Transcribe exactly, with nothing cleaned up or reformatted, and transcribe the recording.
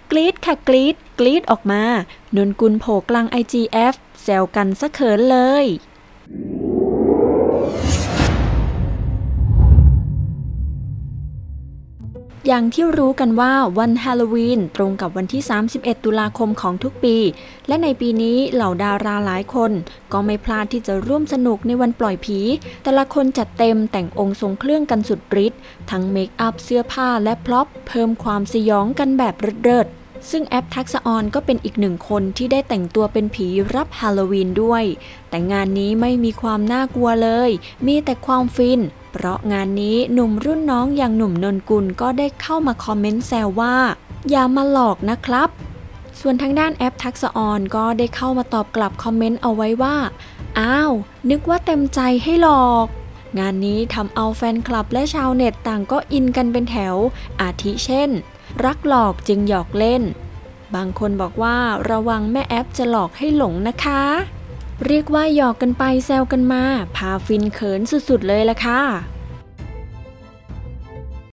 กรี๊ดค่ะกรี๊ดกรี๊ดออกมานนกุลโผล่กลาง ไอ จี เอฟ แซวกันซะเขินเลยอย่างที่รู้กันว่าวันฮาโลวีนตรงกับวันที่สามสิบเอ็ดตุลาคมของทุกปีและในปีนี้เหล่าดาราหลายคนก็ไม่พลาดที่จะร่วมสนุกในวันปล่อยผีแต่ละคนจัดเต็มแต่งองค์ทรงเครื่องกันสุดฤทธิ์ทั้งเมคอัพเสื้อผ้าและพร็อพเพิ่มความสยองกันแบบเลิศซึ่งแอปทักษะออนก็เป็นอีกหนึ่งคนที่ได้แต่งตัวเป็นผีรับฮาโลวีนด้วยแต่งานนี้ไม่มีความน่ากลัวเลยมีแต่ความฟินเพราะงานนี้หนุ่มรุ่นน้องอย่างหนุ่มนนกุลก็ได้เข้ามาคอมเมนต์แซวว่าอย่ามาหลอกนะครับส่วนทางด้านแอปทักษะออนก็ได้เข้ามาตอบกลับคอมเมนต์เอาไว้ว่าอ้าวนึกว่าเต็มใจให้หลอกงานนี้ทำเอาแฟนคลับและชาวเน็ตต่างก็อินกันเป็นแถวอาทิเช่นรักหลอกจึงหยอกเล่นบางคนบอกว่าระวังแม่แอปจะหลอกให้หลงนะคะเรียกว่าหยอกกันไปแซวกันมาพาฟินเขินสุดๆเลยล่ะค่ะ